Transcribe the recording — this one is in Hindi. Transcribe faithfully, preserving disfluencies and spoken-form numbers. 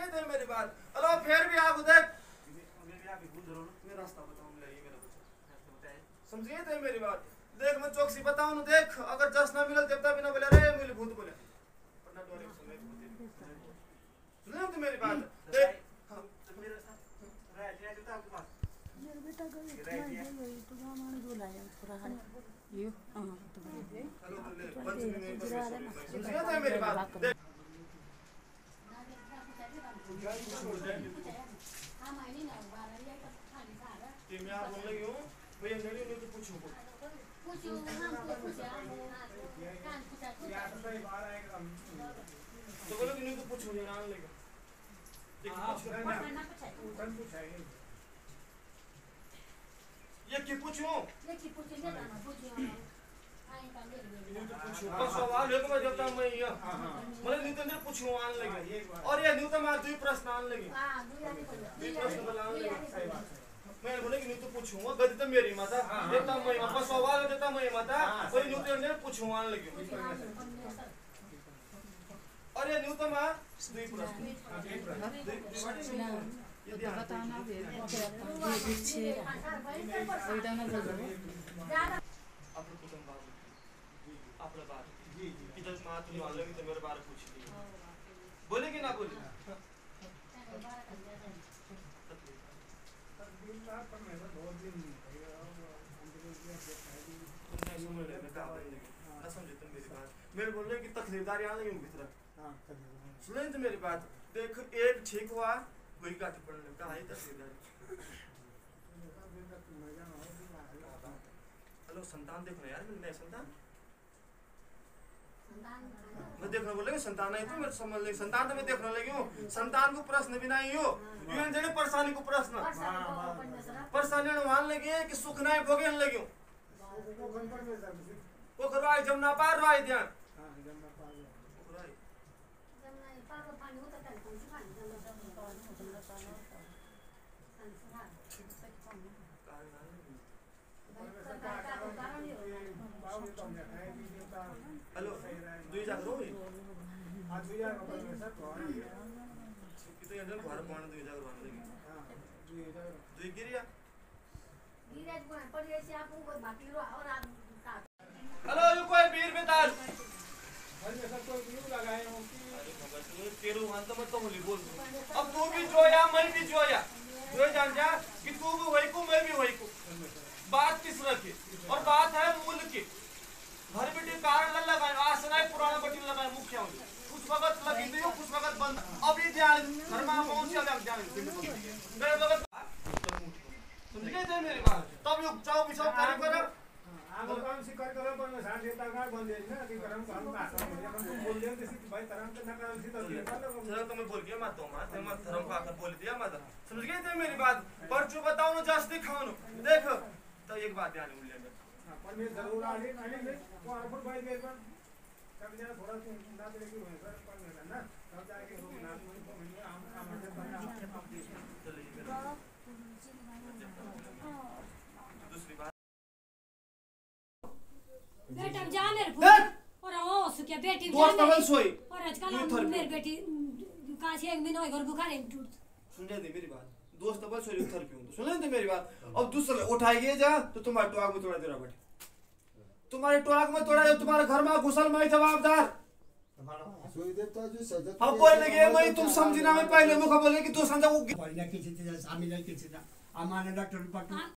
गए थे मेरी बात। अलो फिर भी आप देख मैं रास्ता बताऊं ले मेरा बच्चा समझ गए थे मेरी बात। देख मैं चौकसी बताऊं ना देख अगर जस ना मिले देवता बिना बोले रे मिले भूत बोले पन्ना डोरे सुने भूत सुने तो मेरी बात देख मेरे साथ राय राय देवता आपके पास मेरे बेटा गई तो गामान बुलाया पूरा हन ये हां तो हेलो ले बंद में समझ गए थे मेरी बात देख हां मायने ना बारह या खाली सारा कि मैं आप बोल रही हूं भैया नहीं नहीं तो पूछो पूछो हम को पूछा कान पूछा यार भाई बाहर आएगा तो बोलो कि नहीं तो पूछो ये नाम लेगा एक पूछो ना कौन पूछाएगा ये की पूछो ये की पूछो ना ना पूछो आए का ले पूछो बस सवाल है तो मैं देता मैं ये मतलब नहीं तो नहीं पूछो आन लगे और ये नहीं तो मैं दो प्रश्न आन लगे हां दो प्रश्न बनाने लगे सही बात है मैं बोले कि नहीं तो पूछूंगा गति तो मेरी माता देता मैं वापस सवाल देता मैं माता कोई न्यू तो नहीं पूछूंगा आन लगे और ये न्यू तो मैं दो प्रश्न ये बताना है ये पीछे ओइदा ना बोल आपने कुटुंब बाबू आपने बात जी जी इधर मां तुम मान लोगे तो मेरे बारे पूछ ली बोले कि ना बोले पर मैं बहुत दिन ना समझे तुम मेरी बात मेरे बोल रहे कि तकलीफदार यहाँ नहीं होंगी तरह हाँ सुने तो मेरी बात देख एक ठीक हुआ वही का पढ़ने का है तकलीफदार हेलो संतान देखो यार मैं संतान मैं देखने बोले संतान है तो मेरे समझ ले संतान तो मैं देखने लगी हूँ संतान को प्रश्न भी नहीं हो यूं जड़े परेशानी को प्रश्न परेशानी मान लगे कि सुख नहीं भोगे लगे वो करवाए जमुना पार रवाए ध्यान हेलो दुई जाग रो आज दुई जाग पर में सर कौन है कि तो अंदर घर पाण दुई जाग रोने लगी हां दुई जाग दुई गिरिया गिरिया को पर ऐसे आप को बाकी रो और आप हेलो ये कोई वीर बेताल घर में सब कोई व्यू लगाए हो कि अरे भगत तू तेरो मान तो मत तो होली बोल अब तू भी जोया मैं भी जोया जो जान जा कि तू भी वही को मैं भी वही को बात किस रखी और बात है मूल की घर बेटी कारण न लगाए आसनाई पुराना बटी लगाए मुख्य हो कुछ वक्त लगी दियो कुछ वक्त बंद अभी ध्यान घर में पहुंच जा ध्यान मेरे वक्त समझ गए थे मेरी बात तब युग चाओ बिचाओ कार्य करो आगो काम से कर करो पर साथ देता का बंद है ना कि करम काम भाषा बोलिए अपन बोल दे जैसे भाई तरम के ना कर सी तो चलो तो मैं बोल के मत तो मत मत धर्म का कर बोल दिया मत समझ गए थे मेरी बात पर जो बताओ ना जस दिखाओ देख तो एक बात ध्यान में ले पर मैं जरूर आने आने में वो अपन भाई के पर कब जरा थोड़ा सा ना दे कि होए सर पर मैं ना तब जाके हो ना तो मैं आम काम से बना आप चलिए दूसरी बात बेटा जा मेरे फूल और ओ सुके बेटी दोस्त तवन सोई और आजकल मेरी बेटी का से एक महीना घर बुखार है टूट सुन दे मेरी बात दोस्त तवन सोई उधर क्यों तो सुन ले मेरी बात अब दूसरा उठाइए जा तो तुम्हारे टोआग में थोड़ा देर बैठ तुम्हारे टोआग में थोड़ा तुम्हारे घर में घुसल मैं जवाबदार सोई देता जो सजत हम बोल लगे मैं तुम समझना मैं पहले मुख बोले कि तू समझा वो पहले किसी चीज शामिल है किसी ना अमाने डॉक्टर पट्टू